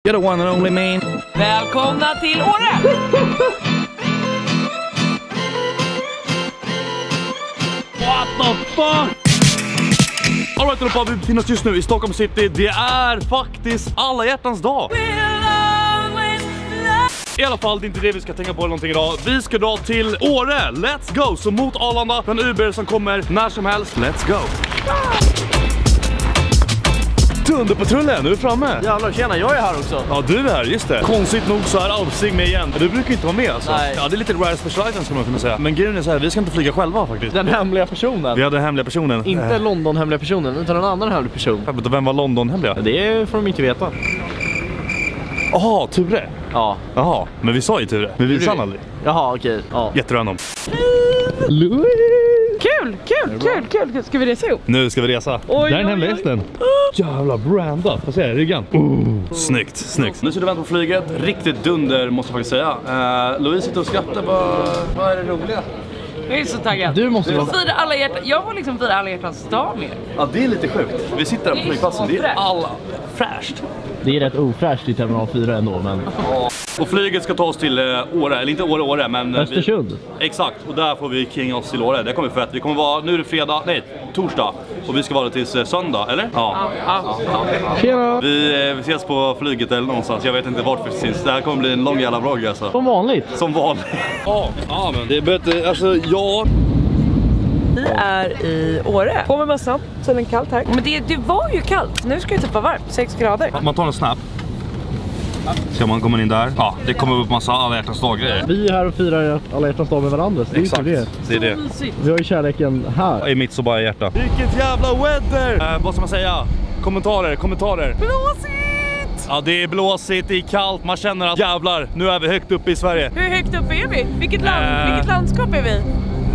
You're the one and only man. Välkomna till Åre! What the fuck? Alright allihopa, vi befinner oss just nu i Stockholm City. Det är faktiskt alla hjärtans dag. I alla fall, det är inte det vi ska tänka på någonting idag. Vi ska dra till Åre. Let's go! Så mot Arlanda, en Uber som kommer när som helst. Let's go! Dunderpatrullen, nu är vi framme. Jävlar, tjena, jag är här också. Ja, du är här, just det. Konstigt nog så är Alpsig med igen. Du brukar inte vara med alltså. Nej. Ja, det är lite rare special items kan man kunna säga. Men grejen är så här, vi ska inte flyga själva faktiskt. Den hemliga personen. Vi hade den hemliga personen. Inte London-hemliga personen, utan en annan hemlig person. Vem var London-hemliga? Det får de inte veta. Jaha, Ture. Ja. Jaha, men vi sa ju Ture. Men vi sa aldrig. Jaha, okej. Ja. Jätterandom. Kul. Ska vi resa ihop? Nu ska vi resa. Oj, där är en hemlig hästen. Jävla brandat. Vad säger jag? Ryggan. Snyggt. Nu sitter vi vänta på flyget. Riktigt dunder måste jag faktiskt säga. Louise sitter och skrattar. Vad är det roliga? Jag är så taggad. Du måste vara... fira alla hjärtan. Jag får liksom fira alla hjärtans dag med. Ja, det är lite sjukt. Vi sitter här på flygplatsen. Det är alla fräscht. Det är rätt ofräscht i terminal 4 ändå, men... Och flyget ska ta oss till Åre, eller inte Åre, men... Östersund. Exakt, och där får vi kinga oss till Åre. Det kommer fett. Vi kommer vara, nu är det torsdag. Och vi ska vara tills söndag, eller? Ja. Tjena! Vi ses på flyget eller någonstans. Jag vet inte vart vi syns. Det här kommer bli en lång jävla vlogg alltså. Som vanligt. Som vanligt. Ja, men det är bättre, alltså ja... Vi är i Åre. På med mössan, så är det kallt här. Men det var ju kallt. Nu ska det typ vara varmt, 6 grader. Man tar en snap. Ska man komma in där? Ja, det kommer upp massa alla hjärtans dag-grejer. Vi är här och firar alla hjärtans dag med varandra, så det är Exakt, inte det. det är det. Vi har ju kärleken här. I mitt så bara hjärta. Vilket jävla weather! Vad ska man säga? Kommentarer. Blåsigt! Ja, det är blåsigt, det är kallt. Man känner att jävlar, nu är vi högt uppe i Sverige. Hur högt upp är vi? Vilket landskap är vi?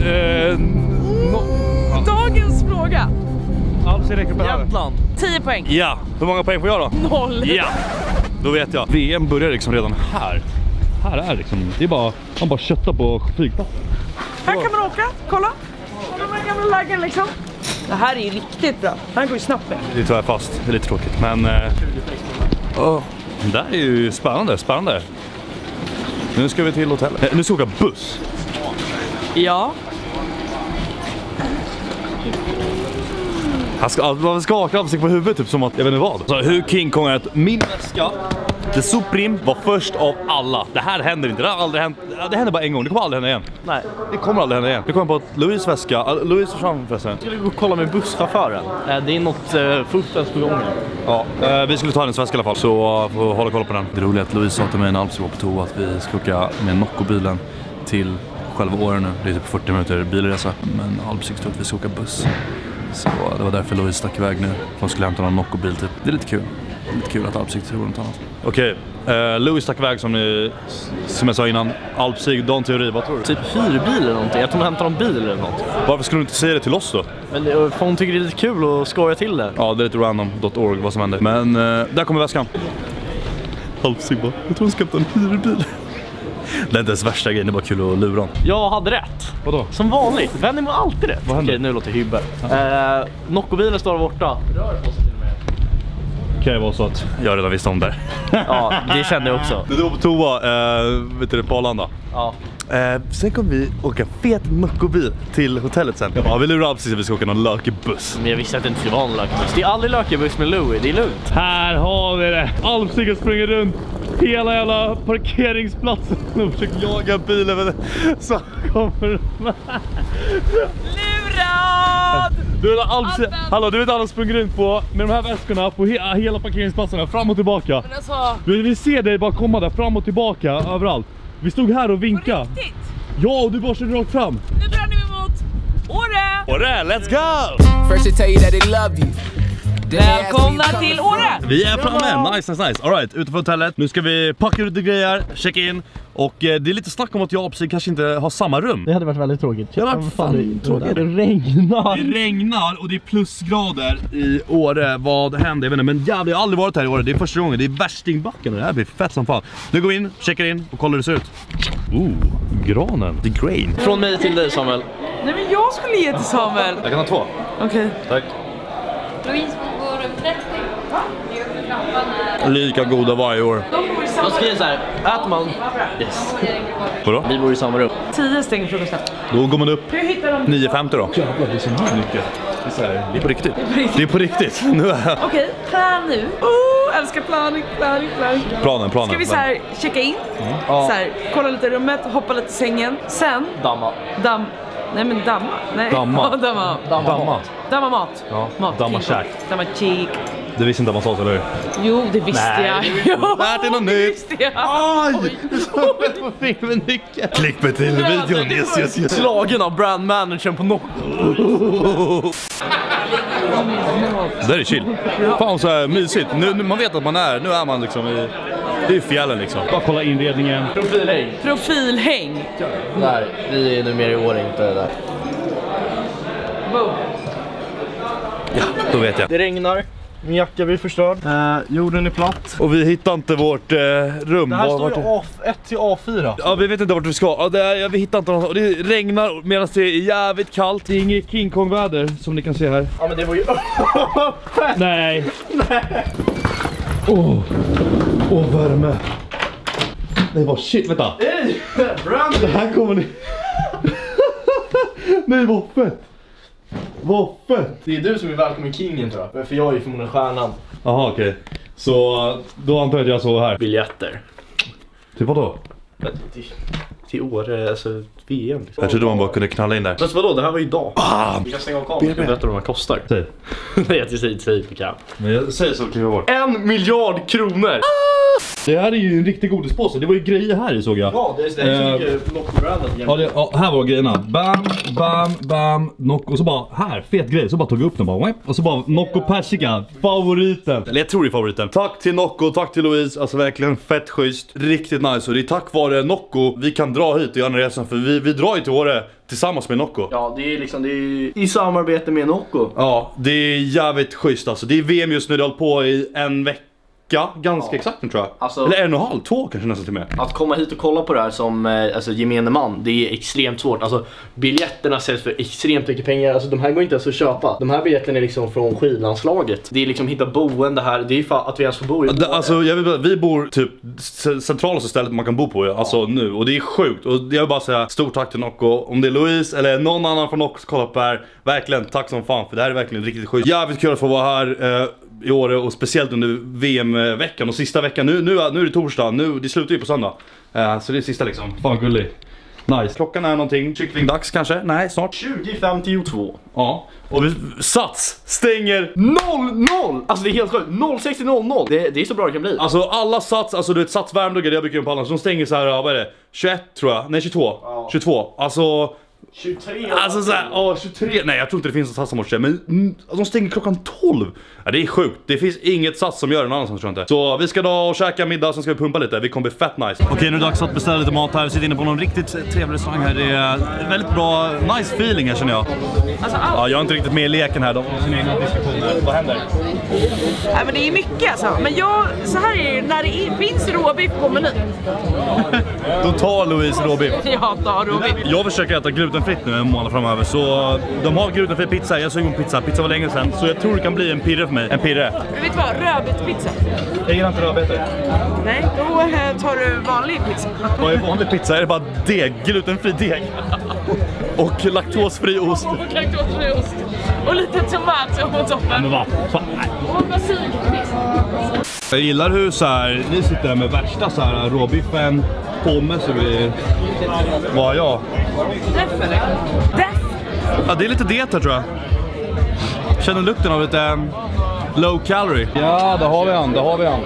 Dagens fråga. Jämtland. 10 poäng. Ja, hur många poäng får jag då? 0. Ja, då vet jag. VM börjar liksom redan här. Här är liksom, det är bara, man bara köttar på flygplatsen. Här kan man åka, kolla. Kolla med den gamla lägen liksom. Det här är ju riktigt bra. Han går ju snabbt med. Det är tyvärr fast, det är lite tråkigt. Men det är ju spännande. Nu ska vi till hotellet. Nu ska vi åka buss. Ja. Man ska haka sig på huvudet typ som att, jag vet inte vad. Så hur King Kong är att min väska, The Supreme, var först av alla. Det här händer inte, det har aldrig hänt. Det händer bara en gång, det kommer aldrig hända igen. Nej. Det kommer aldrig hända igen. Det kommer på att Louise väska, Louise försvann förresten. Jag skulle gå och kolla med busschauffören. Det är något fullständs på gång. Ja, vi skulle ta hennes väska i alla fall, så får hålla koll på den. Det roliga är att Louise sa till mig när Alpsig var på toa att vi ska åka med Nocco-bilen till själva Åre nu. Det är typ 40 minuter bilresa, men Alpsig stod att vi ska åka buss. Så det var därför Louise stack iväg nu. De skulle hämta någon Nocco-bil typ. Det är lite kul. Lite kul att Alpsig tror något annat. Okej, Louise stack iväg som jag sa innan. Alpsig, Dan teori, vad tror du? Typ hyrbil eller någonting. Jag tror hon hämtar någon bil eller något. Varför skulle du inte säga det till oss då? Men för hon tycker det är lite kul att skoja till det. Ja, det är lite random.org vad som händer. Men där kommer väskan. Alpsig bara, jag tror hon ska hämta en hyrbil. Det är inte ens värsta grejen, det är bara kul att lura dem. Jag hade rätt. Vadå? Som vanligt. Vännen var alltid rätt. Vad händer? Okej, nu låter hybber. Nocco-bilen står borta. Rör på sig till och med. Det kan ju vara så att jag redan visste om det. Ja, det kände jag också. Du var på toa, vet du, på Arlanda. Ja. Sen kommer vi åka fet Nocco-bil till hotellet sen. Ja, vi lurar precis att vi ska åka någon lökebuss. Men jag visste att det inte skulle vara en lökebuss. Det är aldrig lökebuss med Louis, det är lugnt. Här har vi det. Alpsig har sprungit runt hela jävla parkeringsplatsen och försöker jaga bilen. Men så kommer Lurad! du vet Alpsig, hallå, du vet alla sprungit runt på med de här väskorna på hela parkeringsplatserna fram och tillbaka. Men alltså... Vi ser dig bara komma där fram och tillbaka överallt. Vi stod här och vinkade. Riktigt? Ja, och du bara körde rakt fram. Nu drar ni mot Åre! Åre, let's go! First they tell you that they love you. Välkomna till Åre! Vi är framme, nice. Alright, utanför hotellet. Nu ska vi packa ut lite grejer, checka in. Och det är lite snack om att jag och Alpsig kanske inte har samma rum. Det hade varit väldigt tråkigt. Det hade varit fan tråkigt. Det regnar. Det regnar och det är plusgrader i Åre. Vad händer? Jag vet inte, men jävlar, jag har aldrig varit här i Åre. Det är första gången, det är värstingbacken. Det här blir fett som fan. Nu går vi in, checkar in och kollar hur det ser ut. Granen. The grain. Från mig till dig, Samuel. Nej, men jag skulle ge till Samuel. Jag kan ha 2. Okej. Tack. Louise går upp 30. Lika goda varje år. Jag skriver så här, äter man... Yes. Vadå? Vi bor i samma rum. 10 stänger frukosten. Då går man upp Hur hittar de? 9:50 då. Jävlar, det är så här mycket. Det är på riktigt. Det är på riktigt. Nu är Okej, plan nu. Älskar planing. planen. Ska vi så här checka in? Så här, kolla lite rummet, hoppa lite i sängen. Sen Damma. damma. Nej. Damma. Ja, damma. Damma mat. Ja, Mat. damma Kik. käk. Damma kik. Det visste inte att man sa så, eller hur? Jo, det visste jag. Jo, Det är något det nytt. visste jag. Aj! Klick mig till videon. Yes. Slagen av brandmanagern på Nocco. Det där är chill. Fan så här mysigt. Nu man vet att nu är man liksom i... Det är fjällen liksom. Bara kolla inredningen. Profilhäng. Nej, vi är numera i år inte där. Boom. Ja, då vet jag. Det regnar. Min jacka blir förstörd. Jorden är platt. Och vi hittar inte vårt rum. Det här står ju A1 till A4. Ja, vi vet inte vart vi ska. Ja, vi hittar inte något. Och det regnar medan det är jävligt kallt. Det är inget King Kong-väder som ni kan se här. Ja, men det var ju... Nej. Åh, värme. Nej, vad shit, vänta. Det här kommer ni... Nej, vad fett. Vad fett. Det är du som är välkommen kingen, tror jag. För jag är ju förmodligen stjärnan. Jaha, okej. Så då antar jag att jag så här. Biljetter. Till vad då? Till Åre, alltså VM. Liksom. Jag trodde man bara kunde knalla in där. Men vadå, det här var ju idag. Vi kan stänga av kameran. Jag kan berätta vad de kostar. Säg. Nej, jag säger inte kan. Men jag säger så kliver bort. 1 miljard kronor! Det här är ju en riktig godispåse. Det var ju grejer här i, såg jag. Ja, det är så mycket Nocco-brandet. Ja, här var grejerna. Bam, Nocco. Och så bara, här, fet grej. Så bara tog vi upp den bara. Och så bara, Nocco persika, favoriten. Eller jag tror det är favoriten. Tack till Nocco, tack till Louise. Alltså verkligen fett schysst. Riktigt nice. Och det är tack vare Nocco vi kan dra hit och göra en resan. För vi drar ju till Åre tillsammans med Nocco. Ja, det är liksom, det är i samarbete med Nocco. Ja, det är jävligt schysst alltså. Det är VM just nu, det har hållit på i en vecka. Ganska exakt tror jag. Alltså, eller 1,5, 2 kanske nästan till med. Att komma hit och kolla på det här som alltså, gemene man, det är extremt svårt. Alltså, biljetterna säljs för extremt mycket pengar. Alltså, de här går inte ens att köpa. De här biljetterna är liksom från skidlandslaget. Det är liksom hitta boende här. Det är för att vi ens får bo i alltså, vi bor typ centralaste stället man kan bo på alltså nu. Och det är sjukt. Och jag vill bara säga stort tack till Nocco. Om det är Louise eller någon annan från Nocco som kollar på här. Verkligen tack som fan, för det här är verkligen riktigt sjukt. Jävligt kul att få vara här i Åre och speciellt under VM-veckan och sista veckan. Nu är det torsdag, det slutar ju på söndag. Så det är sista liksom. Fan gullig. Nice. Klockan är någonting, kycklingdags kanske? Nej, snart. 20:52. Ja. Och Sats stänger 0-0! Alltså det är helt sjukt, 0-60-0-0. Det är så bra det kan bli. Alltså alla Sats, alltså du vet Sats Värmdö, jag brukar ju på alla, så de stänger så här, vad är det? 21 tror jag, nej 22. Ja. 22, alltså 23. Alltså såhär, 23, nej jag tror inte det finns en Sats som morse, men de stänger klockan 12. Ja, det är sjukt, det finns inget Sats som gör det någon annanstans tror jag inte. Så vi ska då och käka middag, sen ska vi pumpa lite, vi kommer bli fett nice. Okej, nu är det dags att beställa lite mat här, vi sitter inne på någon riktigt trevlig restaurang här. Det är väldigt bra, nice feeling här känner jag. Alltså, ja, jag är inte riktigt med i leken här, de har sina egna diskussioner. Vad händer? Nej, men det är mycket alltså, men så här är det, när det finns råbiff på menyn. Då tar Louise råbiff. Jag tar råbiff. Jag försöker äta glutenfritt nu en månad framöver, så de har glutenfri pizza, jag såg en pizza var länge sedan, så jag tror det kan bli en pirre för mig, en pirre. Du vet vad, rödbetspizza. Jag gillar inte rödbetor. Nej, då tar du vanlig pizza. Vad är vanlig pizza? Är det bara deg, glutenfri deg? Och laktosfri ost. Och laktosfri ost. Och lite tomat på toppen. Men vad fan? Och basilpizza. Jag gillar hur så här, ni sitter där med värsta så här råbiffen, pommes och grejer. Vad är jag? Deff eller? Deff? Ja, det är lite det här tror jag. Känner lukten av lite low calorie. Ja, där har vi han,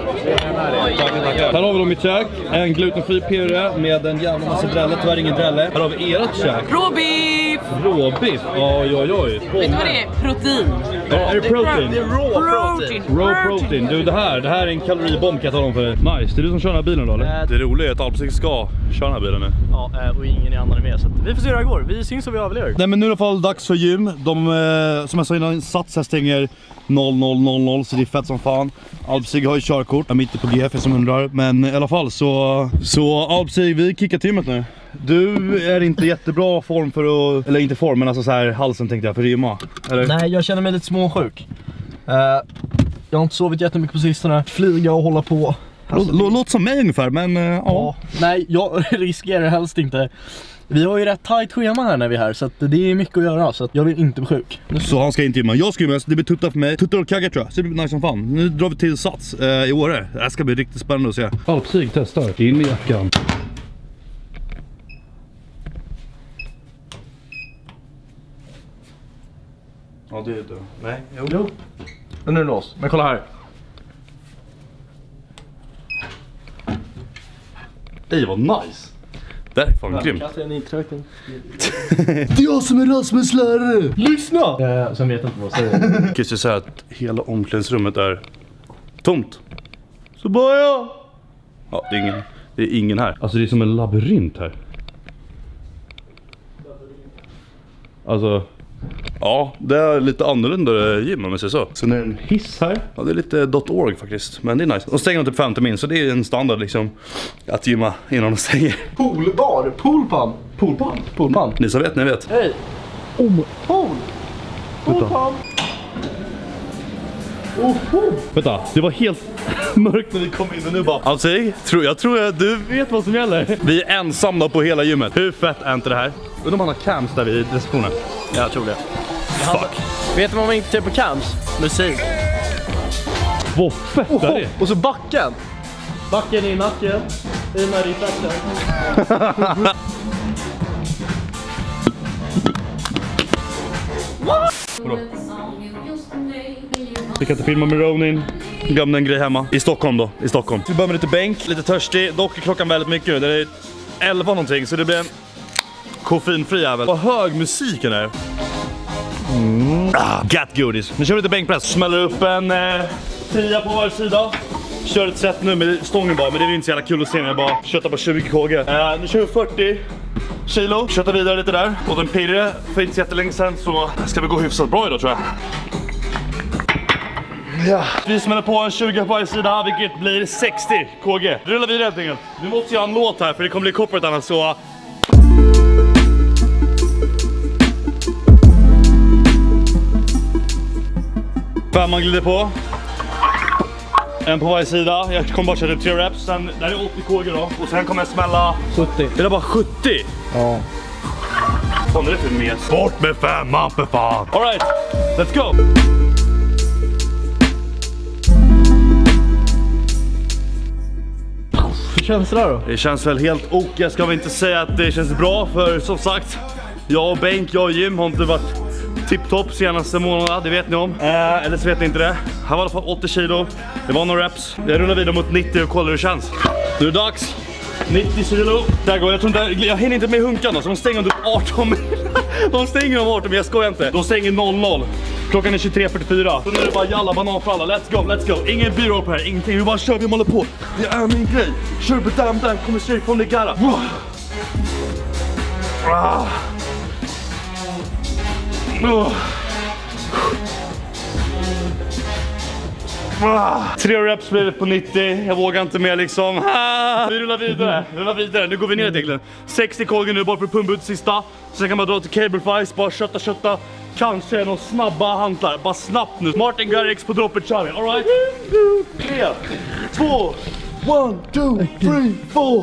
Tackar. Här har vi då mitt käk. En glutenfri pirre med en jävla massa drälle, tyvärr ingen drälle. Här har vi ert käk. Råbiff! Råbiff, oj. Vet du vad det är? Protein. Är det protein? Det är Raw protein. Du, det här är en kaloribomb kan jag tala om för dig. Nice, det är du som kör den här bilen då eller? Det roliga är att Alpsig ska köra den här bilen nu. Ja, och ingen annan är med, så vi får se hur det går. Vi syns och vi överlever. Nej, men nu är det i alla fall dags för gym. De, som jag sa innan, Sats här stänger 00:00, så det är fett som fan. Alpsig har ju körkort, jag är inte på GF som undrar. Men i alla fall så Alpsig, vi kickar timmet nu. Du är inte jättebra form för att, eller inte form men alltså så här halsen tänkte jag, för rymma. Eller? Nej, jag känner mig lite småsjuk. Jag har inte sovit jättemycket på sistone. Flyga och hålla på. Alltså, Låt som mig ungefär, men ja. Nej, jag riskerar helst inte. Vi har ju rätt tajt schema här när vi är här, så att det är mycket att göra, så att jag vill inte bli sjuk. Så han ska inte gymma. Jag ska gymma, det blir tuttar för mig. Tuttar och kaggar tror jag, så det blir nice som fan. Nu drar vi till Sats i Åre. Det här ska bli riktigt spännande att se. Alpsig testar, in i jackan. Ja, det är det. Nej, Jo. Men nu är det lås. Men kolla här. Ej, vad nice. Det är fan grymt. Det är jag som är Rasmus lärare. Lyssna! Sen vet jag inte vad jag säger. Jag ska säga att hela omklädningsrummet är tomt. Så bara jag. Ja, det är ingen här. Alltså det är som en labyrint här. Alltså, ja, det är lite annorlunda gym om man säger så. Sen är det en hiss här. Ja, det är lite .org faktiskt, men det är nice. De stänger typ 50 min, så det är en standard liksom att gymma innan de stänger. Poolbar, poolpan. Ni som vet, ni vet. Hej. Poolpan. Vänta, det var helt mörkt när vi kom in och nu bara... Alltså, jag tror att du vet vad som gäller. Vi är ensamma på hela gymmet. Hur fett är inte det här? Undrar om man har cams där vid receptionen. Jag tror det. Fuck. Vet du vad man inte ser på cams? Musik. Vad fett är det? Och så backen. Backen i nacken. I den här reflexen. Vi kan inte filma med Ronin. Glömde en grej hemma. I Stockholm då. I Stockholm. Vi börjar med lite bänk. Lite törstig. Dock är klockan väldigt mycket nu. Det är 11 någonting. Så det blir en koffeinfri jävel. Vad hög musiken är. Gat godis. Nu kör vi lite bänkpress. Smäller upp en 10 på var sida. Kör ett set nu med stången bara. Men det är inte så jävla kul att se när jag bara köttar på 20 kg. Nu kör vi 40 kilo. Köttar vidare lite där. Och den pirre för inte så jättelänge sedan. Så ska vi gå hyfsat bra idag tror jag. Ja. Vi smäller på en 20 på varje sida, vilket blir 60 kg. Rullar vi helt enkelt. Nu måste jag ha en låt här för det kommer bli corporate annars så... Femman glider på. En på varje sida. Jag kommer bara köra 3 reps. Sen, där är 80 kg då. Och sen kommer jag smälla... 70. Är det bara 70? Ja. Vad är det för mes? Bort med femman för fan! Alright, let's go! Hur känns det där då? Det känns väl helt ok. Jag ska väl inte säga att det känns bra för som sagt, jag och Benk, jag och Jim har inte varit tipptopp senaste månaderna, det vet ni om. Eller så vet ni inte det. Här var i alla fall 80 kilo. Det var några reps. Jag rullar vidare mot 90 och kollar hur det känns. Nu är det dags. 90 kilo. Där går jag. Jag hinner inte med hunkarna så de stänger om 18 mil. De stänger om 18 men jag skojar inte. De stänger 00. Klockan är 23:44. Så nu är det bara jalla banan för alla. Let's go. Ingen b-roll på här. Ingenting. Vi bara kör, vi håller på. Det är min grej. Kör på damn. Kommer straight från det gara. 3 reps blir det på 90. Jag vågar inte mer liksom. Vi rullar vidare. Nu går vi ner egentligen. 60 kg nu bara för att pumpa ut sista. Sen kan man dra till cable flies. Bara kötta. Kanske några snabba hantlar. Bara snabbt nu. Martin Garrix på droppet kör vi. Alright. 3, 2, 1, 2, 3, 4.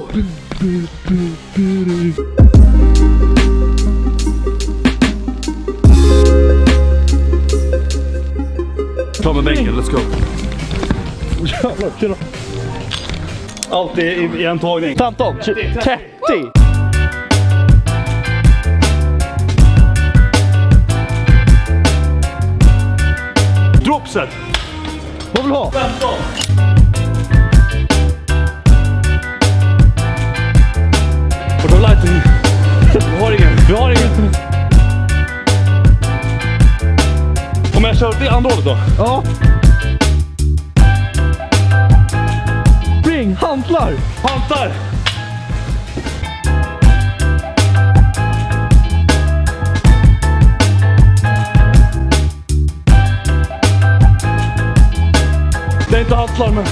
Ta med bänken, let's go. Jävlar. Alltid i en tagning. 15, 30. Dropset. Vad vill du ha? 15. Och då lighting. Vi har ingen. Om jag kör det andra hållet då? Ja. Spring, hantlar. Det är inte hantlar men...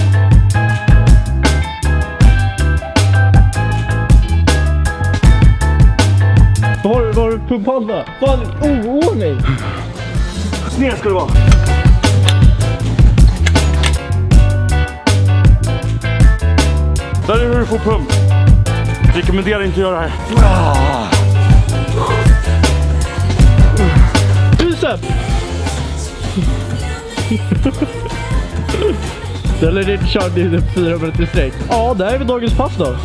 Var har du pumphandlar? Fan, oordning. Sned ska det vara. Där är hur du får pump. Rekommenderar inte att göra det här. Bicep! Eller det körde i 4 minuter sträck. Ja, där är vi dagens pass då.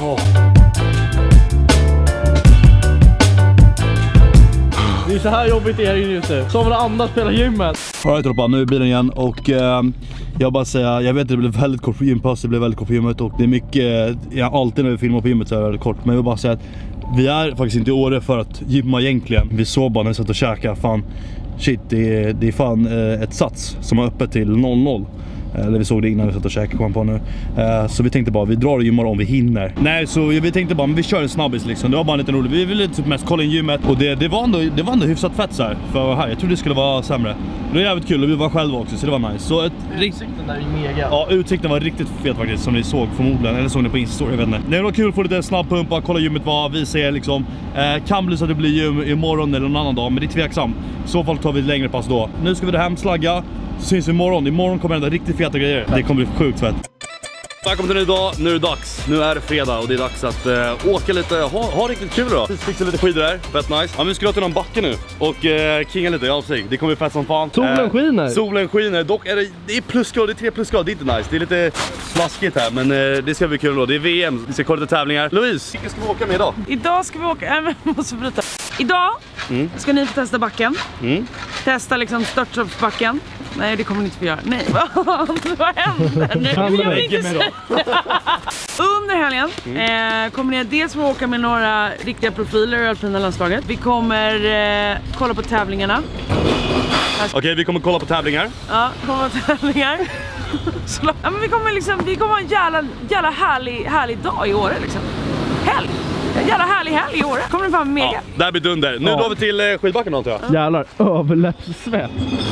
Det är så här jobbigt det är just nu. Som när andra spelar gymmet. Alright Robba, nu är bilen igen och jag bara säga, jag vet att det blev väldigt kort på gympass, det blev väldigt kort på gymmet och det är mycket, alltid när vi filmar på gymmet så är det väldigt kort. Men jag vill bara säga att vi är faktiskt inte i Åre för att gymma egentligen. Vi såg bara när vi satt och käkade, fan, shit, det är fan ett sats som är öppet till 00. Eller vi såg det innan vi satt och käkade, kom på nu. Så vi tänkte bara, vi drar och gymmar om vi hinner. Nej, så vi tänkte bara, men vi kör en snabbis liksom. Det var bara en liten rolig. Vi ville typ mest kolla in gymmet. Och det var ändå hyfsat fett så här. För här, jag trodde det skulle vara sämre. Det var jävligt kul och vi var själva också, så det var nice. Så Utsikten där är mega. Ja, utsikten var riktigt fet faktiskt, som ni såg förmodligen. Eller såg ni på Insta-story, jag vet inte. Det var kul att få lite snabb pumpa, kolla gymmet vad vi ser liksom. Kan bli så att det blir gym imorgon eller någon annan dag, men det är tveksamt. I så fall tar vi ett längre pass då. Nu ska vi hem, slagga. Så syns vi imorgon. Imorgon kommer det hända riktigt feta grejer. Det kommer bli sjukt fett. Välkommen till en ny dag. Nu är det dags. Nu är det fredag och det är dags att åka lite. Ha riktigt kul då. Fixa lite skidor där. Fett nice. Ja, men vi ska till någon backe nu. Och kinga lite i Alpsig. Det kommer bli fett som fan. Solen skiner. Solen skiner. Dock är det är plusgrad. Det är 3 plusgrad. Det är inte nice. Det är lite slaskigt här. Men det ska bli kul då. Det är VM. Vi ska kolla lite tävlingar. Louise, vilka ska vi åka med idag? Idag ska vi åka... jag måste bryta. Idag ska ni få testa backen. Testa liksom störtsoppsbacken. Nej, det kommer ni inte få göra. Nej, vad händer nu? Under helgen kommer ni dels få åka med några riktiga profiler i alpina landslaget. Vi kommer kolla på tävlingarna. Okej, vi kommer kolla på tävlingar. Ja, kolla på tävlingar. Ja, men vi kommer ha en jävla härlig dag i Åre liksom. Helg. Jävla härlig helg i Åre. Kommer det fram mega. Ja, där blir dunder. Nu drar vi till skidbacken antar jag. Jävlar, överläppssvett.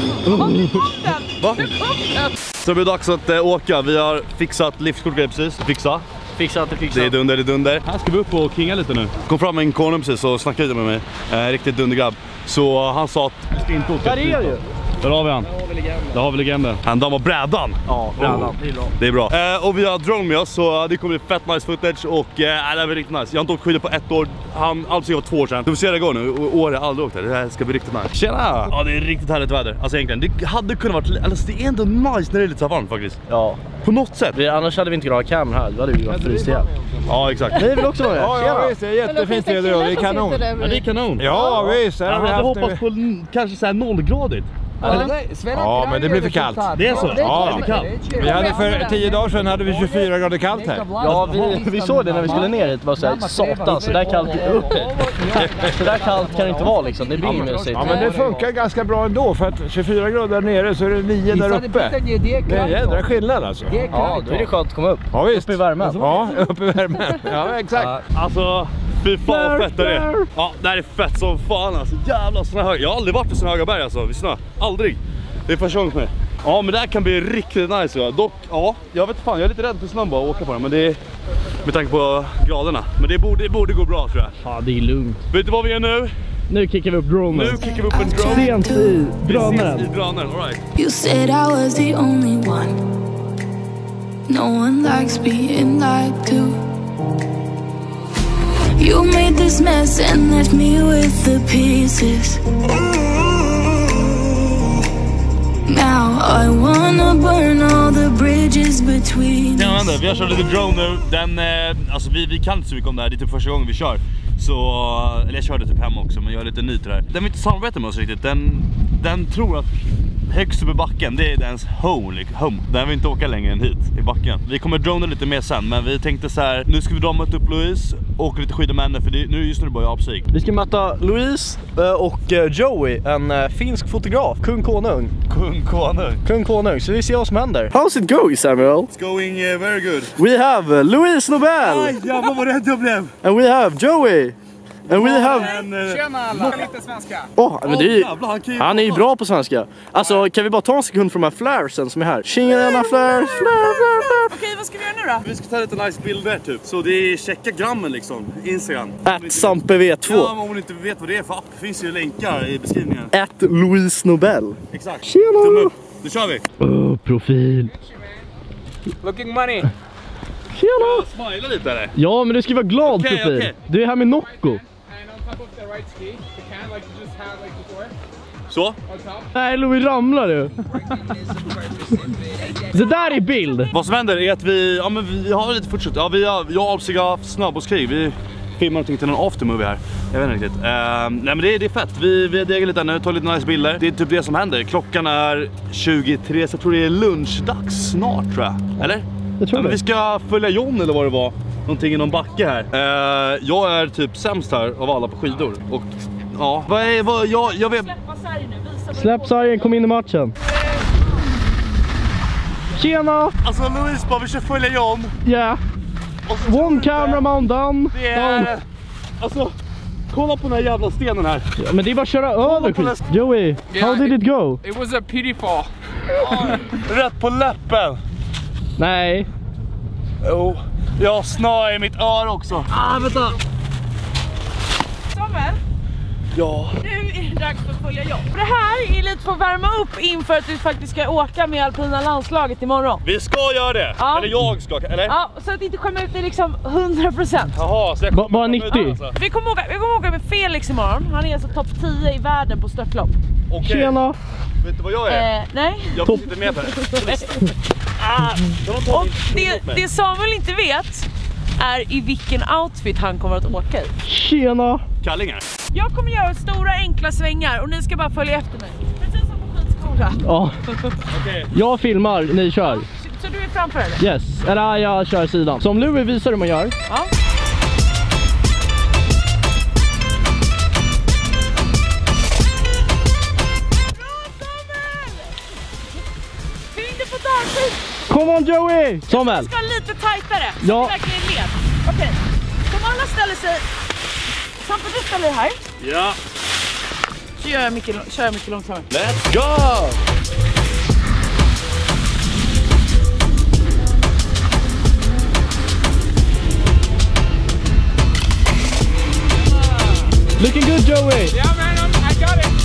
Va? Så det blir dags att åka. Vi har fixat liftkort precis. Fixat. Det är dunder. Här ska vi upp och kinga lite nu. Kom fram en konung precis och snackade lite med mig. Riktigt dundergrabb. Så han sa att vi ska inte åka. Där är ju. Där har vi han. Där har vi legenden. Han dammar brädan. Ja, brädan. Det är bra. Och vi har drone med oss så det kommer bli fett nice footage och det är riktigt nice. Jag har inte åkt skidor på 1 år. Han alltså var 2 år sedan. Du får se det går nu. År har aldrig åkt där. Det här ska bli riktigt nice. Tjena! Ja, det är riktigt härligt väder. Alltså egentligen, det hade kunnat varit... Alltså det är ändå nice när det är lite så varmt faktiskt. Ja. På något sätt. Annars hade vi inte kunnat ha kameran här. Då hade vi varit frystiga. Ja, exakt. Ni vill också vara med. Ja, visst. Det är jättefint väder och det är kanon. Ja, det är kanon. Ja, visst. Jag hade hoppats på kanske så här 0-gradigt. Ja, men det blir för kallt. Det är så? Ja, det är kallt. Vi hade för 10 dagar sedan hade vi 24 grader kallt här. Ja, vi såg det när vi skulle ner hit. Det var så här, satan, så där kallt uppe. Så där kallt kan det inte vara liksom. Det blir ju mysigt. Ja, men det funkar ganska bra ändå. För att 24 grader där nere så är det 9 där uppe. Det är en jädra skillnad alltså. Ja, då är det skönt att komma upp. Ja, visst. Upp i värmen. Ja, upp i värmen. Ja, exakt. Alltså... Fy fan vad fett det är. Ja, det här är fett som fan alltså. Jävla såna höga. Jag har aldrig varit på såna höga berg alltså. Vi snö. Aldrig. Det är första gången med. Ja, men det här kan bli riktigt nice. Ja. Dock, ja, jag vet fan. Jag är lite rädd för snön bara att åka på den. Men det är med tanke på graderna. Men det borde gå bra tror jag. Ja, det är lugnt. Vet du vad vi är nu? Nu kickar vi upp dronen. Nu kickar vi upp en drone. Sent i drönaren. All right. You said I was the only one. No one likes being lied to. You made this mess and left me with the pieces. Now I wanna burn all the bridges between Ja, us. vi har kört lite drone nu. Den, alltså vi kan inte så mycket om det här. Det är typ första gången vi kör. Så, eller jag körde typ hemma också, men jag är lite ny till det här. Den vill inte samarbeta med oss riktigt. Den tror att högst upp i backen, det är dens home. Den vill inte åka längre än hit i backen. Vi kommer drona lite mer sen, men vi tänkte så här: nu ska vi dra mot upp Louise och åka lite skidor med henne, för just nu är det bara Alpsig. Vi ska möta Louise och Joey, en finsk fotograf, kung konung, så vi ser vad som händer. How's it going, Samuel? It's going very good. We have Louise Nobel. Aj, jävlar vad rädd jag blev. And we have Joey. And we have... Tjena alla, lite svenska. Men det är, han är ju bra på svenska. Alltså, kan vi bara ta en sekund från de här flaresen som är här? Tjena flare. Okej, vad ska vi göra nu då? Vi ska ta lite nice bilder typ. Så det är checka grammen liksom, Instagram. @sampev2. Ja, men om ni inte vet vad det är för app, finns ju länkar i beskrivningen. @Louise Nobel. Exakt. Tjena. Tumme upp. Nu kör vi. Profil. Looking money. Tjena! Smila lite eller? Ja, men du ska vara glad, Okej, Sofie. okej. Du är här med Nocco. Så? Nej, Louis, ramlar du. Det där är bild. Vad som händer är att vi har lite fortsatt. Ja, jag och Alpsig har haft snöbollskrig. Vi filmar någonting till en aftermovie här. Jag vet inte riktigt. Nej, men det är fett. Vi degar lite nu, tar lite nice bilder. Det är typ det som händer. Klockan är 23, så jag tror det är lunchdags snart, tror jag. Eller? Jag tror men vi ska följa John eller vad det var. Någonting i någon backe här. Jag är typ sämst här av alla på skidor. Och ja, jag vet. Släpp sargen, kom in i matchen. Tjena! Alltså Louise bara, vi ska följa John. Yeah. One cameraman down. Det är... Alltså, kolla på den här jävla stenen här. Ja, men det är bara att köra över, Chris. Joey, how did it go? It was a pity fall. Rätt på läppen. Nej. Jo, jag har snö i mitt öra också. Vänta. Samuel, Ja. nu är det dags för att följa jobb. För det här är lite för att värma upp inför att du faktiskt ska åka med alpina landslaget imorgon. Vi ska göra det. Ja. Eller jag ska, eller? Ja, så att inte skämma ut dig liksom 100%. Jaha, så jag kommer Bara 90. Alltså. Vi kommer åka med Felix imorgon. Han är alltså topp 10 i världen på störtlopp. Okej. Tjena. Vet du vad jag är? Nej. Jag finns inte med på det. Och det Samuel inte vet är i vilken outfit han kommer att åka i. Tjena. Kallingar. Jag kommer göra stora enkla svängar och ni ska bara följa efter mig. Precis som på skidskola. Ja. Okej. Jag filmar, ni kör. Så du är framför eller? Yes. Eller jag kör sidan. Som Louis visar hur man gör. Ja. Come on, Joey! Samuel! Vi ska lite tajtare. Ja. Så verkligen led. Okej. Kom alla ställer sig. Samtidigt du ställer dig här. Ja. Så kör jag mycket långsammare. Let's go! Looking good, Joey! Yeah, man, I got it.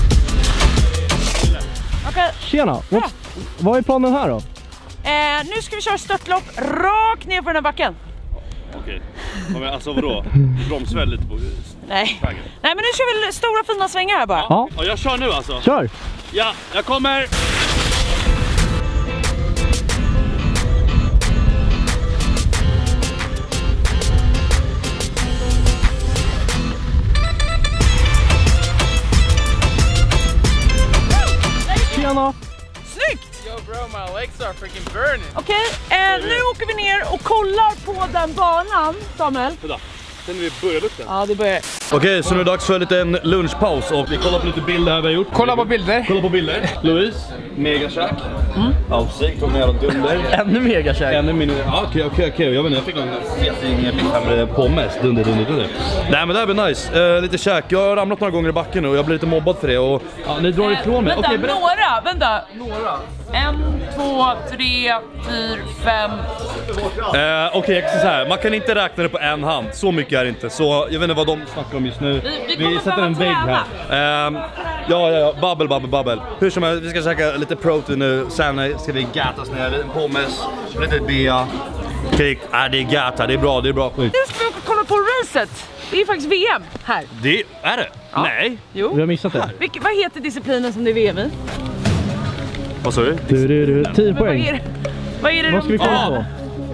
Okej. Tjena! Vad är planen här då? Nu ska vi köra störtlopp rakt ner för den här backen. Okej. Men alltså vadå? Bromsväl lite på Nej. vägen. Nej, men nu kör vi stora fina svängar här bara. Ja. Ja, jag kör nu alltså. Kör! Ja, jag kommer. Tjena! Snyggt! Yo, bro, my legs are freaking burning. Okej, nu åker vi ner och kollar på den banan, Samuel. Vänta. Sen vi börjar lukten. Ja, det börjar. Okej, så nu är det dags för en liten lunchpaus och vi kollar på lite bilder här vi har gjort. Kolla på bilder. Kolla på bilder. Louise, megakäk. Alpsig, tog med och dunder. Ännu megakäk. Ännu mindre. Ja, okej. Jag vet inte, jag fick någon feting pommes. Dunder. Nej, men det här blir nice. Lite käk. Jag har ramlat några gånger i backen nu och jag blir lite mobbad för det. Och ja, ni drar ifrån mig. Vänta, Okej, några. 1, 2, 3, 4, 5. Okej, jag ska säga så här. Man kan inte räkna det på en hand. Så mycket är det inte. Så jag vet inte vad de snackar om just nu. Vi sätter en vägg här. Ja. Babbel. Hur som helst, vi ska käka lite protein nu. Sen ska vi gatas ner. Lite pommes, lite bea. Krik. Det är gata. Det är bra skit. Nu ska vi åka och kolla på racet. Det är faktiskt VM här. Det är det? Ja. Nej. Jo. Vi har missat det. Vad heter disciplinen som det är VM i? Vad sa du? 10 poäng. Vad är det Vad ska vi kolla på?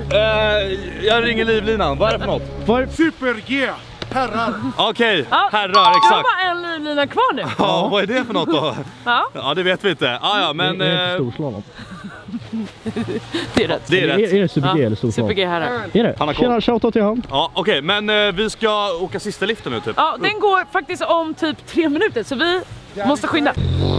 Jag ringer livlinan. Vad är det för något? Super-G. Herrar. Okej, Ja. herrar, Jag har exakt. bara en livlina kvar nu. Ja, vad är det för något då? Ja, Ja, det vet vi inte. Ja, men... Det är inte storslalom. det är rätt. Det är rätt. Är det Super-G eller storslalom? Super-G här. Är det? Han har koll. Tjena, shoutout till han. Ja, okej, men vi ska åka sista liften nu typ. Ja, den går faktiskt om typ 3 minuter så vi måste skynda.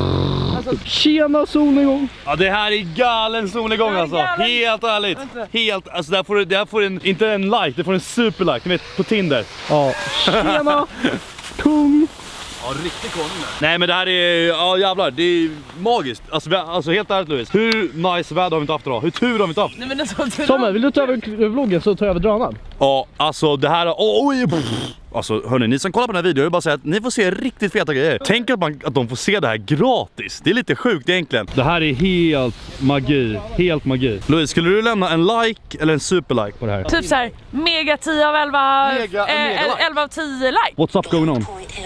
Tjena, solnedgång. Ja, det här är galen solnedgång alltså. galen. Helt ärligt. Helt, alltså det här får en, inte en like, det får en superlike, ni vet, på Tinder. Ja, tjena. Kung. Ja, riktigt konung där. Nej, men det här är, ja jävlar, det är magiskt. Alltså helt ärligt Louise, hur nice väder har vi inte haft idag? Hur tur har vi inte haft? Nej, men alltså, Samuel, vill du ta över vloggen så tar jag över drönaren? Ja, alltså det här, oj. Alltså hörni, ni som kollar på den här videon, jag vill bara säga att ni får se riktigt feta grejer. Tänk att de får se det här gratis. Det är lite sjukt egentligen. Det här är helt magi. Helt magi. Louise, skulle du lämna en like eller en superlike på det här? Typ så här, mega 10 av 11, 11 av 10 like. What's up going on?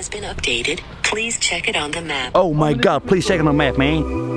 Oh my god, please check it on the map, man.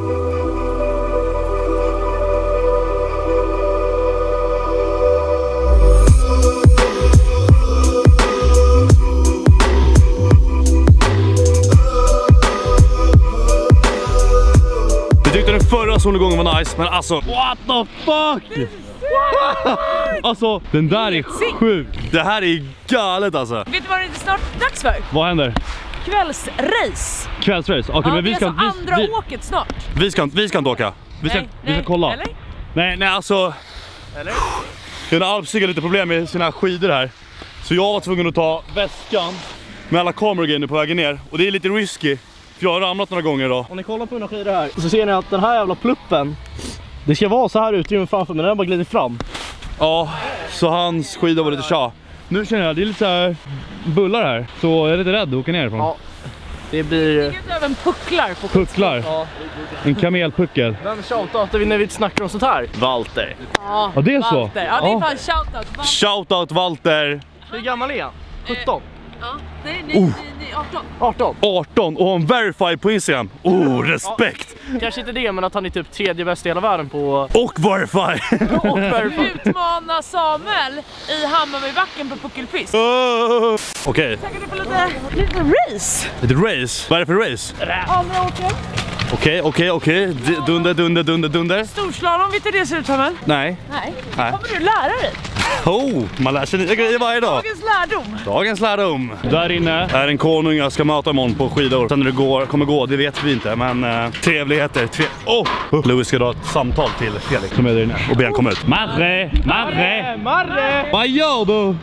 Den förra solnedgången var nice, men alltså what the fuck? Alltså, den där är sjuk. Det här är galet alltså. Vet du vad det är snart dags för? Vad händer? Kvällsrace. Kvällsrace? Okej, men vi ska andra åket snart. Vi ska inte åka. Vi ska kolla. Eller? Nej, alltså. Eller? Den Alpsig har lite problem med sina skidor här. Så jag var tvungen att ta väskan med alla kameragrejer på vägen ner. Och det är lite risky. För jag har ramlat några gånger då. Om ni kollar på mina skidor här så ser ni att den här jävla pluppen, det ska vara så här utrymme framför, men den har bara glidit fram. Ja, så hans skidor var lite tja. Nu känner jag, det är lite så här bullar här. Så jag är lite rädd att åka ner ifrån. Ja, det blir... Det är även pucklar på pucklar? Ja. En kamelpuckel. Den shoutout vi när vi snackar om sånt här. Walter. Ja, det är så? Walter. Ja, det är fan shoutout. Shoutout Walter. Hur gammal är han? 17? Ja, nej, 18. 18 och en verify på Instagram. Respekt. Ja, kanske inte det, men att han är typ tredje bästa i hela världen på... Och verify. Och verify. Utmana Samuel i Hammarbybacken på puckelfisk. Okej. Tackar du på lite race. Lite race? Vad är det för race? Andra åket. Okej. Dunder. Storslalom, vet du det ser ut, Samuel? Nej. Kommer du lära dig? Man lär sig nya grejer varje dag. Dagens lärdom. Där inne är en konung jag ska möta imorgon på skidor. Sen när det kommer gå, det vet vi inte. Men trevligheter. Louis ska dra ett samtal till Felix som är där inne och be han komma ut. Marre! Vad gör du?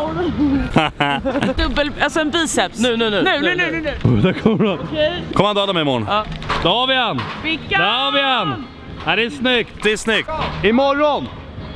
Dubbel, alltså en biceps. Nu. Där kommer han. Kommer han döda mig imorgon? Ja. Där har vi han. Ja, det är snyggt. Imorgon.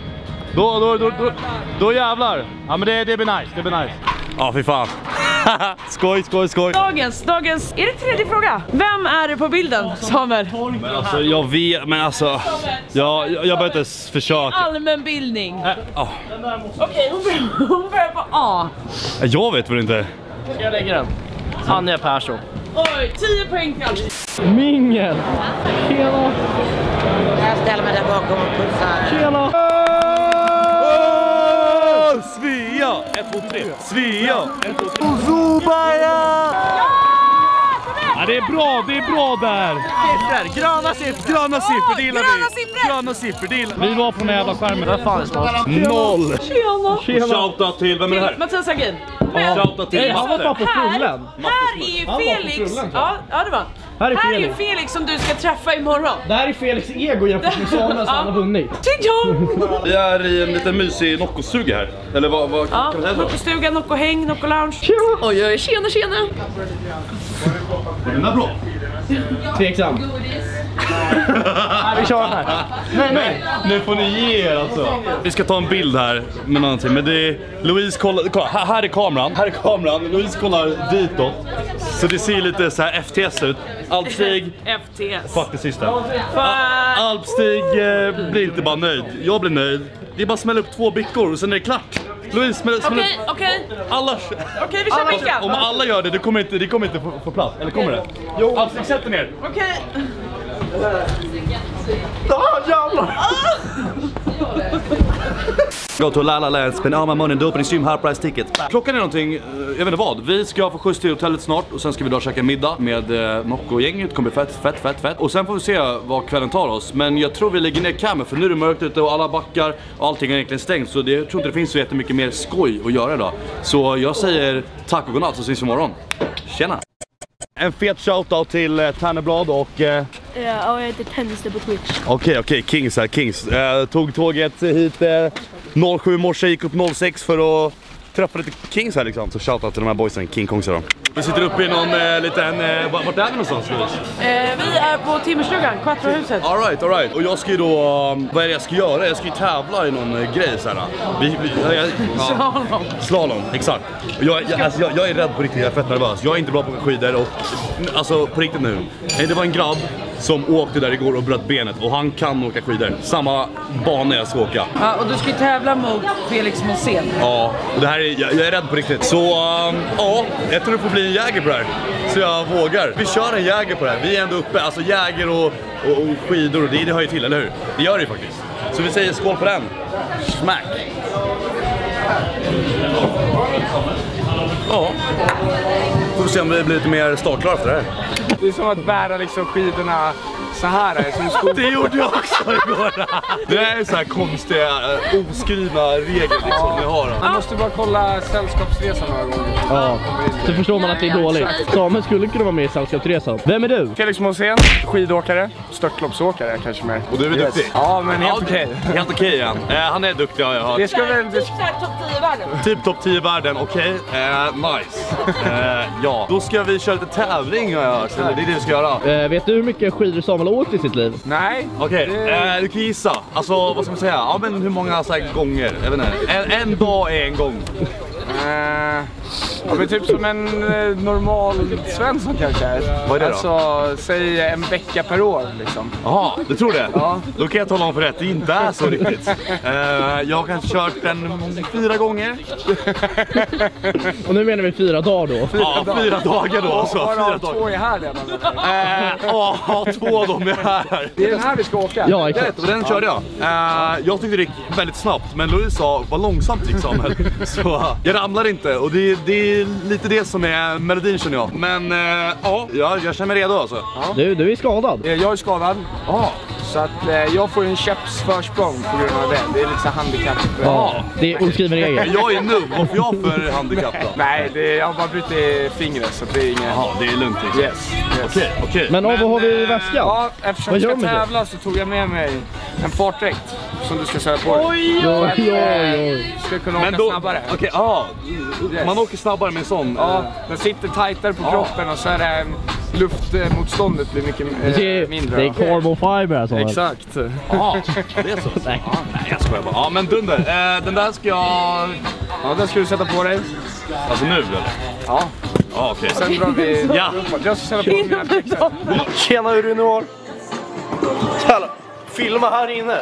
Då jävlar. Ja, men det blir nice. Ja, fy fan. Skoj. Dagens, är det tredje fråga? Vem är det på bilden, Samuel? Men alltså, jag vet, men alltså jag börjar inte försöka. Allmänbildning. Okej, hon börjar på A. Jag vet väl inte. Ska jag lägga den? Anja Persson. Oj, 10 poäng till allt. Mingel. Tjena. Jag ställer mig där bakom och pussar. Tjena. Svea! 1, 2, 3. Svea! 1, 2, 3. Zubaya! Ja, det är bra där. Gröna siffror, det gillar vi. Gröna siffror, det gillar vi. Vi var på den jävla skärmen. Vad fan är smart? 0. Tjena. Shoutout till, vem är det här? Mattias Hagin. Shoutout till Han var fan på Frullen. Här är ju Felix. Ja, det var. Här är ju Felix som du ska träffa imorgon. Det här är Felix ego jämfört med Samuel som han har vunnit. Vi är i en liten mysig Nocco-stuga här. Eller vad kan man säga? Nocco-stuga, Nocco-häng, Nocco-lounge. Oj, tjena. Är den där bra? Tveksam. Nej, vi kör den här. Nej. Nu får ni ge er alltså. Vi ska ta en bild här med någonting. Men det är Louise kolla, här är kameran. Louise kollar ditåt. Så det ser lite så här FTS ut. Alpstig. FTS. Fuck det sista. Alpstig blir inte bara nöjd. Jag blir nöjd. Det är bara att smälla upp 2 bickor och sen är det klart. Louise, smäll upp. Okej, vi kör bickan. Om alla gör det, det kommer inte få plats. Eller kommer det? Jo. Alpstig, sätt ner. Okej. Jävlar! Go to La La Land, spend all my money and opening stream high price tickets. Klockan är någonting, jag vet inte vad. Vi ska få skjuts till hotellet snart och sen ska vi då käka middag med Nocco-gänget. Det kommer bli fett. Och sen får vi se vad kvällen tar oss. Men jag tror vi lägger ner kameran för nu är det mörkt ute och alla backar och allting är egentligen stängt. Så jag tror inte det finns så jättemycket mer skoj att göra idag. Så jag säger tack och godnatt så syns vi imorgon. Tjena! En fet shoutout till Tanneblad och... Ja, jag heter Tennis på Twitch. Okej, Kings. Tog tåget hit 07 morse, gick upp 06 för att träffa lite kings här liksom. Så shoutout till de här boysen, King Kongsar då. Vi sitter uppe i någon liten... vart är vi någonstans, Louise? Vi är på Timmerstugan, Quattrohuset. All right. Och jag ska ju då... vad är det jag ska göra? Jag ska ju tävla i någon grej så här. Slalom, exakt. Jag är rädd på riktigt, jag är fett nervös. Jag är inte bra på skidor och... Alltså, på riktigt nu. Det var en grabb som åkte där igår och bröt benet. Och han kan åka skidor. Samma bana jag ska åka. Ja, och du ska ju tävla mot Felix Mosén. Ja, och det här är, jag är rädd på riktigt. Så ja, jag tror det får bli en jäger på det här. Så jag vågar. Vi kör en jäger på det här. Vi är ändå uppe, alltså jäger och skidor och det hör ju till, eller hur? Det gör det ju faktiskt. Så vi säger skål på den. Smack! Ja. Får vi se om vi blir lite mer startklara efter det här. Det är som att bära liksom skidorna så här. Som det gjorde jag också igår. Det är så här konstiga, oskrivna regler liksom vi har. Man måste bara kolla Sällskapsresan några gånger. Ja, så förstår man att det är dåligt. Samuel skulle kunna vara med i Sällskapsresan. Vem är du? Felix Mosén, skidåkare, störtloppsåkare kanske mer. Och du är duktig? Ja, men helt okej. Helt okej igen. Han är duktig, har jag hört. Det ska väl... Topp 10 i världen. Typ topp 10 i världen, okej. Nice. Ja, då ska vi köra lite tävling, har jag hört. Det är det vi ska göra. Vet du hur mycket skidor Samuel har åkt i sitt liv? Nej. Okej, du kan gissa. Alltså, vad ska man säga? Ja, men hur många så här gånger? Jag vet inte. En dag är en gång. Ja, men typ som en normal Svensson kanske. Vad är det då? Alltså, säg en vecka per år liksom. Jaha, du tror det? Ja. Då kan jag tala om för rätt, det inte är så riktigt. Jag har kanske kört den 4 gånger. Och nu menar vi 4 dagar då? 4 dagar då. Så, 4 dagar. 2 är här redan. Ja, 2 av dem är här. Det är den här vi ska åka. Ja, exakt. Och den körde jag. Jag tyckte det gick väldigt snabbt, men Louise sa vad långsamt gick Samuel. Så jag ramlar inte och det är lite det som är melodin, känner jag. Men ja, jag känner mig redo alltså. Ja. Du är skadad. Jag är skadad. Så att jag får en käpps försprång på grund av det. Det är lite så handikapp. Ja, det är oskriven regel. Jag är nubb. Vad får jag för handikapp då? Nej, jag har bara brutit fingret så det är inget... Jaha, det är lugnt liksom. Yes. Okej. Men vad har vi i väskan? Ja, eftersom jag ska tävla så tog jag med mig en fartdräkt som du ska säga på dig. Oj. Ska kunna åka snabbare. Okej, man åker snabbare med en sån. Ja, den sitter tajtare på kroppen och så är det luftmotståndet blir mycket mindre. Det är carbon fiber alltså. Exakt. Ja, det är så. Nej, jag skojar bara. Ja, men dunder. Den där ska jag... Ja, den ska du sätta på dig. Alltså nu, eller? Ja. Ja, okej. Sen drar vi... Ja. Jag ska sätta på mina texter. Tjena, hur du nu har. Filma här inne.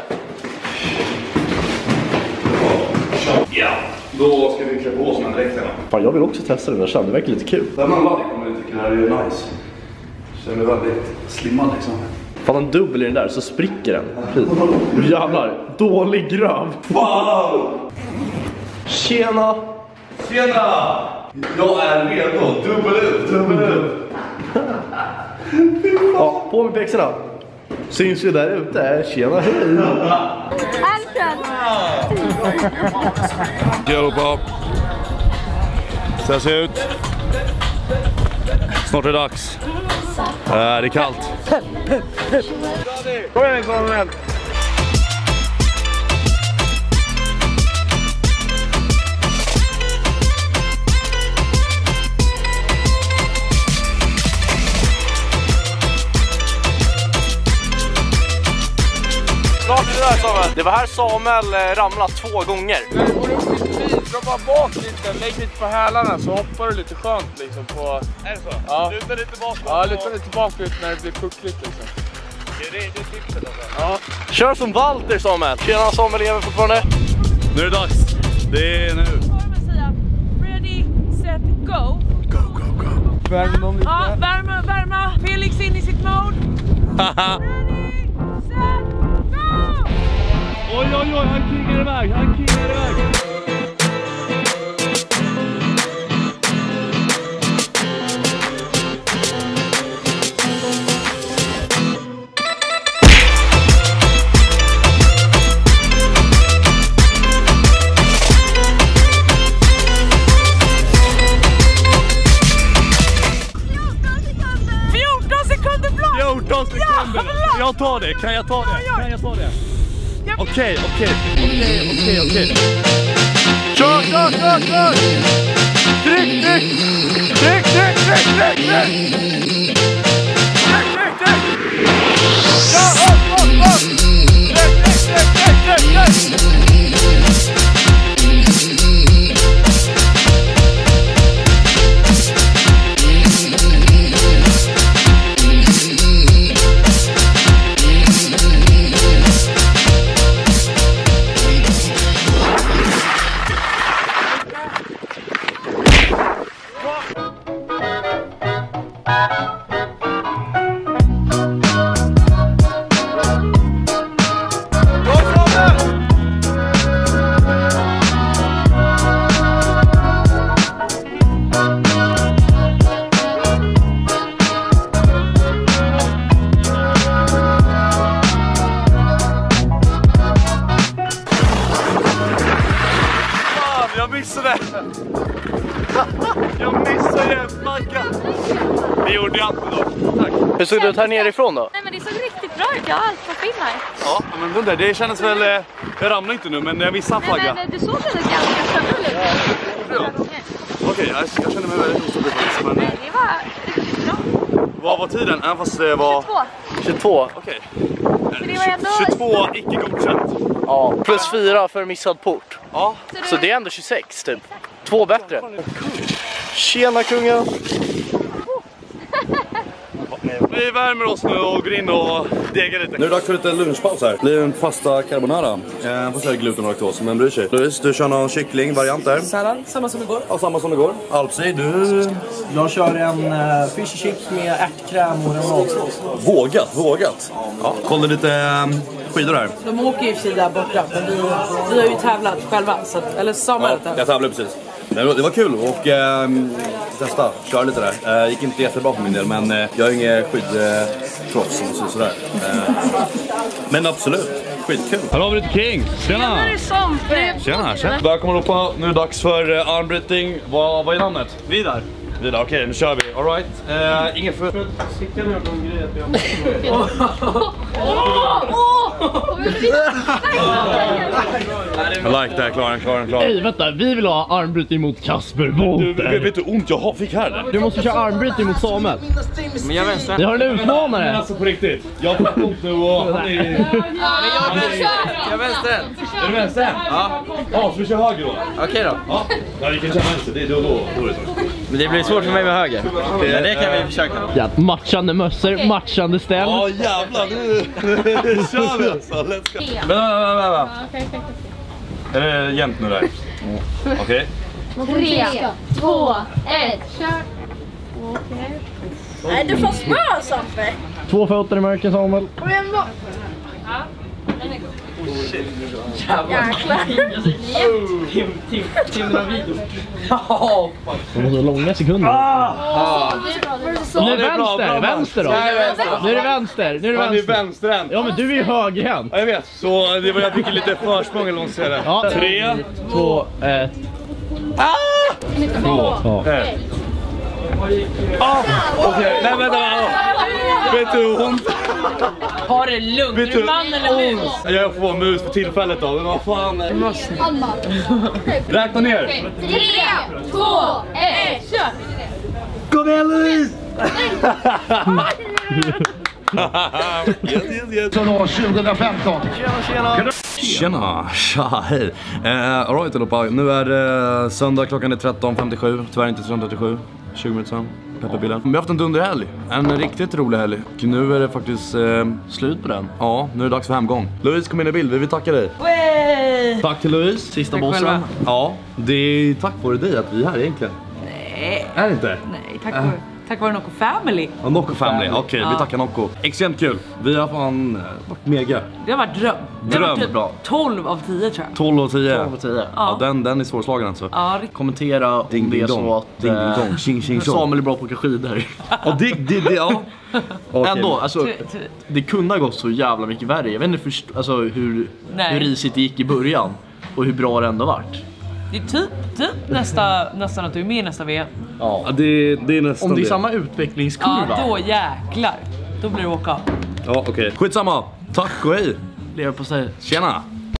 Ja, då ska vi klä på oss med dräkterna. Fan, jag vill också testa det där, det verkar lite kul. Där man kommer tycka det här är nice. Känner mig väldigt slimmad liksom. Fan, en dubbel i den där så spricker den. Jävlar, dålig röv. Wow! Tjena! Jag är redo, dubbel upp. Ja, på med pexorna. Syns vi där ute. Tjena, hej! Hjälpa. Ses ut. Snart är det dags. Det är kallt. Kom igen, Samuel. Det var här Samuel ramlade 2 gånger. Dra bara bak lite, lägg lite på hälarna så hoppar du lite skönt liksom på... Är det så? Ja. Luta lite bakåt. Ja, luta lite bakåt när det blir puckligt liksom. Det är tipset alltså. Ja. Kör som Walter, Samuel. Tjena, Samuel lever fortfarande. Nu är det dags. Det är nu. Ready, set, go. Värma någon lite. Ja, värma. Felix in i sitt mode. Ready, set, go! Oj, han krigar iväg. sekunder blå! 14 sekunder! Jag tar det, kan jag ta det? Okej. Kör! Tryck! Jag missade flaggan. Det gjorde jag inte då. Tack. Hur såg du ut här nerifrån då? Nej men det såg riktigt bra ut, jag har allt på film här. Ja, men den där, det kändes väl... Jag ramlade inte nu, men jag missade en flagga. Nej, men du såg väl ganska stabil ut. Okej, jag känner mig väldigt ostabil faktiskt. Men... Nej, det var riktigt bra. Vad var tiden? Även fast det var... 22. Okej. Det var ändå... 22 icke godkänt. Ja, plus 4 för missad port. Ja. Så det är ändå 26 typ. 2 bättre. Tjena kungen. Vi värmer oss nu och går in och degar lite. Nu är det dags för lite lunchpaus här. Det blir en pasta carbonara. Får säga gluten och laktos, men bryr sig. Louise, du kör någon kycklingvariant där. Sallad, samma som igår. Ja, samma som igår. Alpsi, du... Jag kör en fish chick med ärtkräm och remouladsås. Vågat. Ja, kolla lite skidor här. De åker ju i sig där borta, men vi har ju tävlat själva. Så att, eller Samuel Ja, jag tävlade precis. Det var kul och testa, köra lite där. Gick inte jättebra för min del, men jag är ingen skidproffs och sådär. Men absolut, skitkul. Här har vi lite King. Tjena! Tjena. Välkommen upp. Nu är det dags för armbrytning. Vad är namnet? Vidar, okej, nu kör vi. All right. Ingen för... Sickan har någon grej att vi har... I like that, Klara. Nej, vänta, vi vill ha armbrytning mot Kasper Wolter. Vet du ont jag fick här? Du måste köra armbrytning mot Samuel. Men jag vänster. Vi har en utmanare. Men alltså på riktigt, jag har fått ont nu och han är... Jag vänster. Är du vänster? Ja. Ja, så vi kör höger då. Okej då. Ja, vi kan köra vänster, det är då är det så. Men det blir svårt för mig med höger. Men det kan vi försöka. Ja, matchande mössor, matchande ställ. Ja, jävlar, nu kör vi alltså. Let's go. Vänta. Är det jämnt nu där? Okej. 3, 2, 1, kör! Nej, du får spö, Sampe! 2 fötter i mörken, Samuel. Kom igen då! Jäklar! Tim Davido. De måste ha långa sekunder. Nu är vänster då. Nu är det vänster. Han är vänsterhänt. Ja, men du är ju högerhänt. Ja, jag vet. Så det var jag fick lite försprång eller vad man säger. Ja. 3, 2, 1. 2, 1. Okej, nej vänta. Vet du hur ont? Har det lugnt? Är du man eller mus? Jag får mus för tillfället då, men vad fan. Räkna ner. 3, 2, 1, kör! Kom igen Louise! Yes. 2015. Tjena, hej. All right allihopa, nu är det söndag, klockan är 13.57. Tyvärr inte 13.37, 20 minuter sedan. Pepparbilden. Vi har haft en dunderhelg, en riktigt rolig helg. Nu är det faktiskt slut på den. Ja, nu är det dags för hemgång. Louise, kom in i bild, vi vill tacka dig. Wey! Tack till Louise, sista bossen. Ja, det är tack vare dig att vi är här egentligen. Nej. Är det inte? Nej, tack vare Nocco Family. Ja, Nocco Family, okej, vi tackar Nocco. Extremt kul, vi har fan varit mega. Det har varit dröm. Det har varit typ bra. 12 av 10 tror jag. 12 av 10. 12 av 10. Ja, den är svårslagen alltså. Ja, Kommentera om det är så att ding, dong, ching, ching, Samuel är bra på att åka skidor. Ja, ja. Okay. Ändå, alltså, det kunde ha gått så jävla mycket värre. Jag vet inte alltså, hur risigt det gick i början och hur bra det ändå varit. Det är typ nästan att du är med i nästa VM. Ja, det är nästan. Om det är samma utvecklingskurva. Ja, då jäklar. Då blir det åka. Ja, okej. Skitsamma. Tack och hej. leverpastej. Tjena!